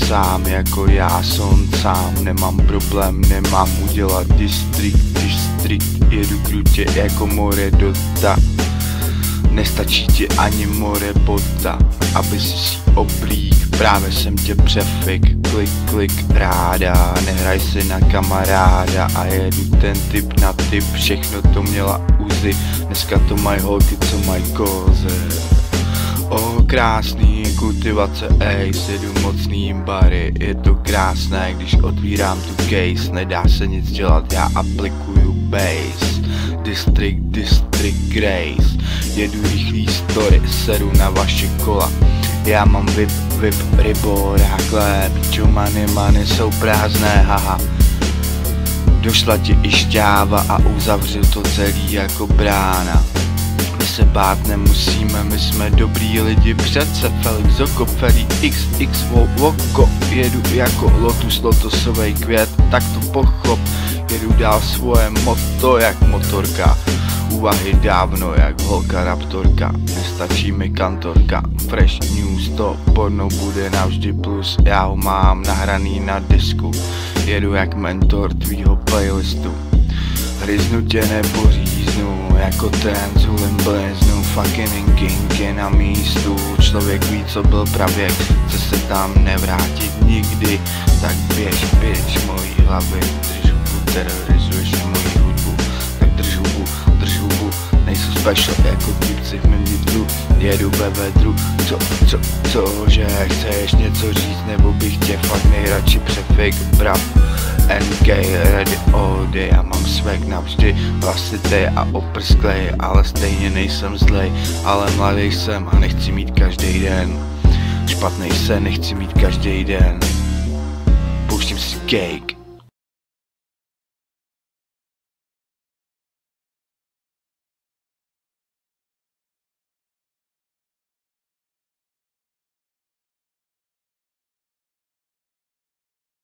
sám jako já jsem sám. Nemám problém, nemám udělat distrikt, jedu krutě jako more dota. Nestačí ti ani more bota, aby si oblík, právě jsem tě přefik. Klik, ráda, nehraj si na kamaráda a jedu ten typ na typ, všechno to měla uzi, dneska to mají holky, co mají koze. O, krásný kultivace, jedu mocný bary, je to krásné, když otvírám tu case, nedá se nic dělat, já aplikuju bass. District Grace, jedu rychlý story, seru na vaše kola. Já mám vip, rybo, rákle, piču, many jsou prázdné, haha. Došla ti i šťáva a uzavřu to celý jako brána. My se bát nemusíme, my jsme dobrý lidi přece. Felix Zoko, Feli XX Voko, jedu jako lotusovej květ, tak to pochop. Jedu dál svoje moto jak motorka, úvahy dávno jak holka raptorka. Nestačí mi kantorka, fresh news, to porno bude navždy plus. Já ho mám nahraný na disku, jedu jak mentor tvýho playlistu. Hryznu tě nepoříznu, jako ten zulím bliznu. Fucking kinky na místu, člověk ví co byl pravěk, chce se tam nevrátit nikdy. Tak běž mojí hlavy, drž hubu, terorizuješ moji hudbu. Tak drž hubu, nejsou special jako typci v mém nitru. Jedu ve vedru, že chceš něco říct, nebo bych tě fakt nejradši přefik brav. NK ready all day, já mám swag navždy, hlasitej a oprsklej, ale stejně nejsem zlej, ale mladý jsem a nechci mít každý den. Špatnej se nechci mít každý den. Pouštím si cake.